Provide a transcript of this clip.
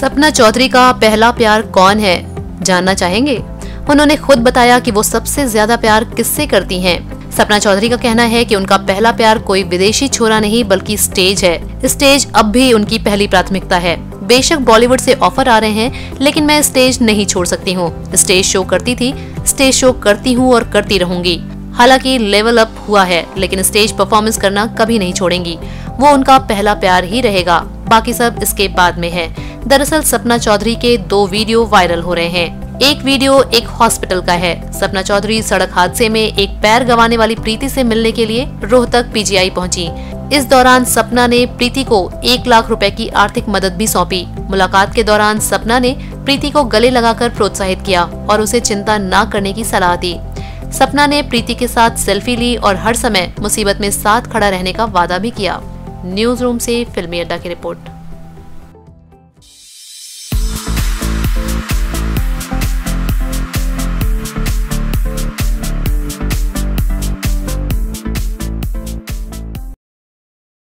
सपना चौधरी का पहला प्यार कौन है, जानना चाहेंगे? उन्होंने खुद बताया कि वो सबसे ज्यादा प्यार किससे करती हैं। सपना चौधरी का कहना है कि उनका पहला प्यार कोई विदेशी छोरा नहीं बल्कि स्टेज है। स्टेज अब भी उनकी पहली प्राथमिकता है। बेशक बॉलीवुड से ऑफर आ रहे हैं, लेकिन मैं स्टेज नहीं छोड़ सकती हूँ। स्टेज शो करती थी, स्टेज शो करती हूँ और करती रहूंगी। हालांकि लेवल अप हुआ है, लेकिन स्टेज परफॉर्मेंस करना कभी नहीं छोड़ेंगी। वो उनका पहला प्यार ही रहेगा, बाकी सब इसके बाद में है। दरअसल सपना चौधरी के 2 वीडियो वायरल हो रहे हैं। एक वीडियो एक हॉस्पिटल का है। सपना चौधरी सड़क हादसे में एक पैर गंवाने वाली प्रीति से मिलने के लिए रोहतक पीजीआई पहुंची। इस दौरान सपना ने प्रीति को 1 लाख रुपए की आर्थिक मदद भी सौंपी। मुलाकात के दौरान सपना ने प्रीति को गले लगाकर प्रोत्साहित किया और उसे चिंता न करने की सलाह दी। सपना ने प्रीति के साथ सेल्फी ली और हर समय मुसीबत में साथ खड़ा रहने का वादा भी किया। न्यूज रूम से फिल्मी अड्डा की रिपोर्ट।